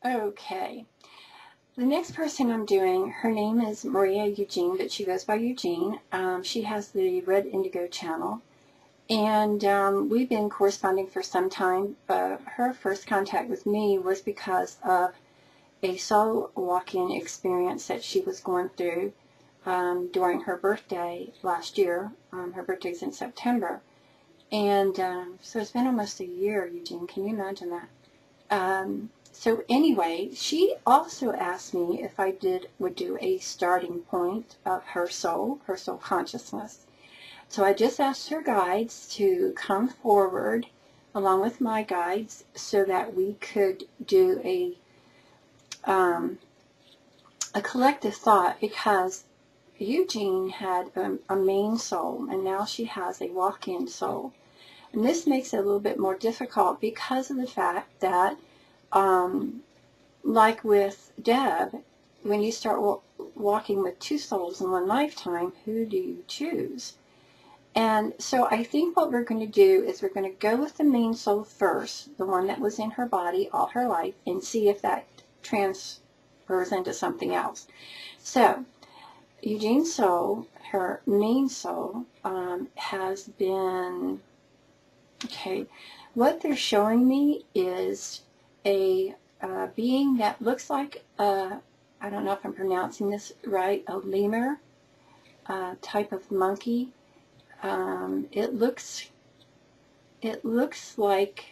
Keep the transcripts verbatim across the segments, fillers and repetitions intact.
Okay. The next person I'm doing, her name is Maria Eugene, but she goes by Eugene. Um, she has the Redindygo channel. And um, we've been corresponding for some time. Uh, her first contact with me was because of a soul walking experience that she was going through um, during her birthday last year. Um, her birthday's in September. And um, so it's been almost a year, Eugene. Can you imagine that? Um, so anyway, she also asked me if I did would do a starting point of her soul, her soul consciousness. So I just asked her guides to come forward along with my guides so that we could do a um, a collective thought, because Eugene had a, a main soul and now she has a walk-in soul. And this makes it a little bit more difficult because of the fact that, um, like with Deb, when you start wa walking with two souls in one lifetime, who do you choose? And so I think what we're going to do is we're going to go with the main soul first, the one that was in her body all her life, and see if that transfers into something else. So Eugene's soul, her main soul, um, has been... Okay, what they're showing me is a uh, being that looks like, a, I don't know if I'm pronouncing this right, a lemur uh, type of monkey. Um, it looks, it looks like,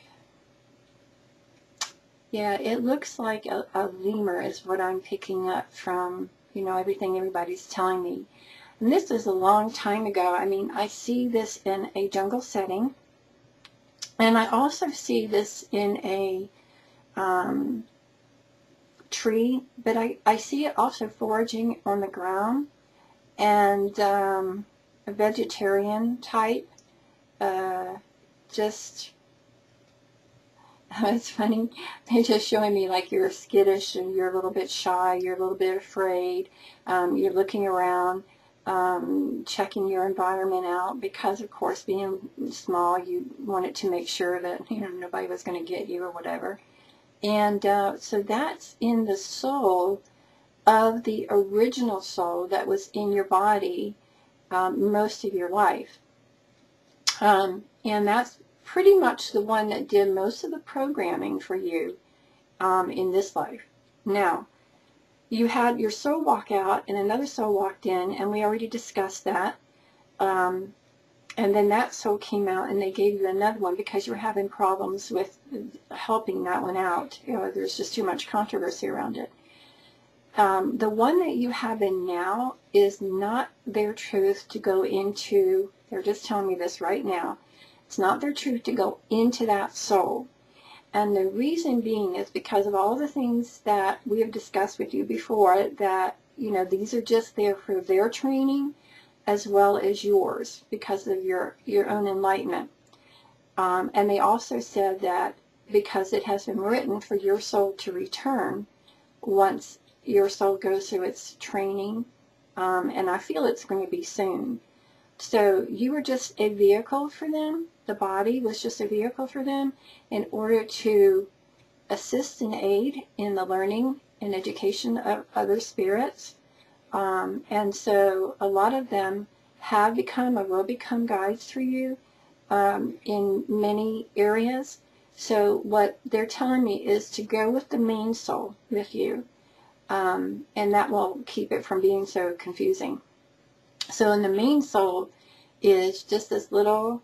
yeah, it looks like a, a lemur is what I'm picking up from, you know, everything everybody's telling me. And this was a long time ago. I mean, I see this in a jungle setting. And I also see this in a um, tree, but I, I see it also foraging on the ground, and um, a vegetarian type, uh, just, it's funny, they're just showing me like you're skittish and you're a little bit shy, you're a little bit afraid, um, you're looking around. Um, checking your environment out, because of course being small you wanted to make sure that you know nobody was going to get you or whatever. And uh, so that's in the soul of the original soul that was in your body um, most of your life, um, and that's pretty much the one that did most of the programming for you um, in this life. Now, you had your soul walk out and another soul walked in, and we already discussed that. Um, and then that soul came out and they gave you another one because you were having problems with helping that one out. You know, there's just too much controversy around it. Um, the one that you have in now is not their truth to go into. They're just telling me this right now. It's not their truth to go into that soul. And the reason being is because of all the things that we have discussed with you before, that, you know, these are just there for their training as well as yours because of your, your own enlightenment. Um, and they also said that because it has been written for your soul to return once your soul goes through its training, um, and I feel it's going to be soon. So you were just a vehicle for them. The body was just a vehicle for them in order to assist and aid in the learning and education of other spirits. Um, and so a lot of them have become or will become guides for you um, in many areas. So what they're telling me is to go with the main soul with you, um, and that will keep it from being so confusing. So in the main soul is just this little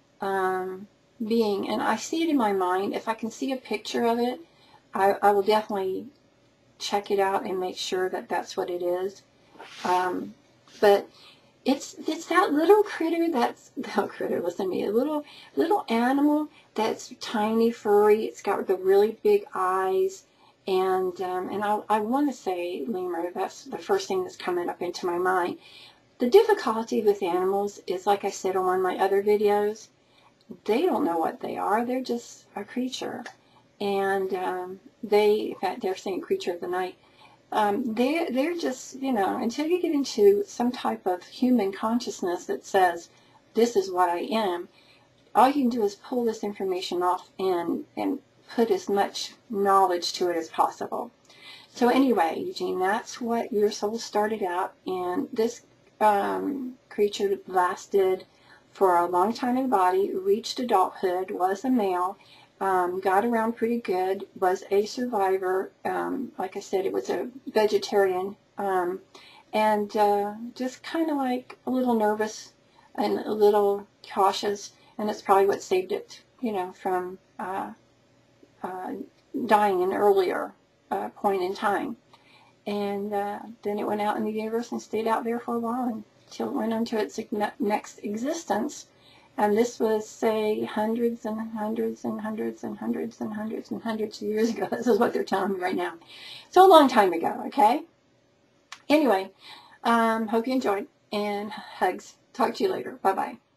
um, being, and I see it in my mind. If I can see a picture of it, I, I will definitely check it out and make sure that that's what it is. Um, but it's it's that little critter that's little critter. Listen to me, a little little animal that's tiny, furry. It's got the really big eyes, and um, and I I want to say lemur. That's the first thing that's coming up into my mind. The difficulty with animals is, like I said on one of my other videos, they don't know what they are. They're just a creature. And um, they, in fact, they're saying creature of the night. Um, they, they're just, you know, until you get into some type of human consciousness that says, this is what I am, all you can do is pull this information off and, and put as much knowledge to it as possible. So anyway, Eugene, that's what your soul started out in. This um, creature lasted for a long time in the body, reached adulthood, was a male, um, got around pretty good, was a survivor. Um, like I said, it was a vegetarian, um, and uh, just kind of like a little nervous and a little cautious, and that's probably what saved it, you know, from uh, uh, dying an earlier uh, point in time. And uh, then it went out in the universe and stayed out there for a while until it went on to its next existence. And this was, say, hundreds and hundreds and hundreds and hundreds and hundreds and hundreds of years ago. This is what they're telling me right now. So a long time ago, okay? Anyway, um, hope you enjoyed, and hugs. Talk to you later. Bye-bye.